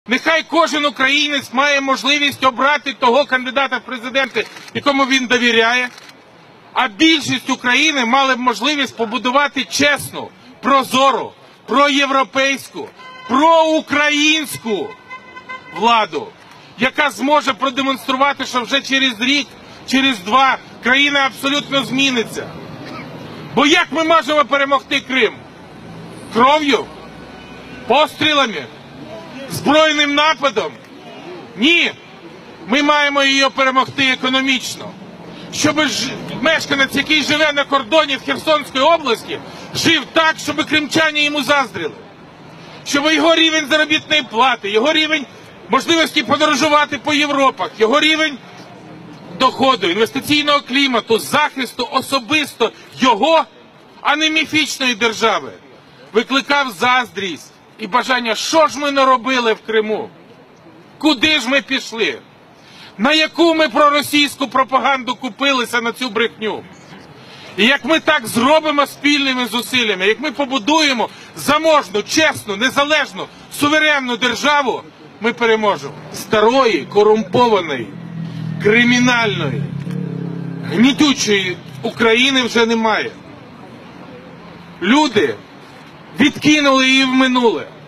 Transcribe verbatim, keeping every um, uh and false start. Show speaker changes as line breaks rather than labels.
Нехай кожен українець має можливість обрати того кандидата в президенти, якому він довіряє, а більшість України мали б можливість побудувати чесну, прозору, проєвропейську, проукраїнську владу, яка зможе продемонструвати, що вже через рік, через два країна абсолютно зміниться. Бо як ми можемо перемогти Крим? Кров'ю? Пострілами? Збройним нападом? Ні. Ми маємо її перемогти економічно. Щоб мешканець, який живе на кордоні в Херсонській області, жив так, щоб кримчані йому заздрили. Щоб його рівень заробітної плати, його рівень можливості подорожувати по Європах, його рівень доходу, інвестиційного клімату, захисту особисто його, а не міфічної держави, викликав заздрість і бажання, що ж ми наробили в Криму? Куди ж ми пішли? На яку ми проросійську пропаганду купилися на цю брехню? І як ми так зробимо спільними зусиллями, як ми побудуємо заможну, чесну, незалежну, суверенну державу, ми переможемо. Старої, корумпованої, кримінальної, гнітючої України вже немає. Люди відкинули її в минуле.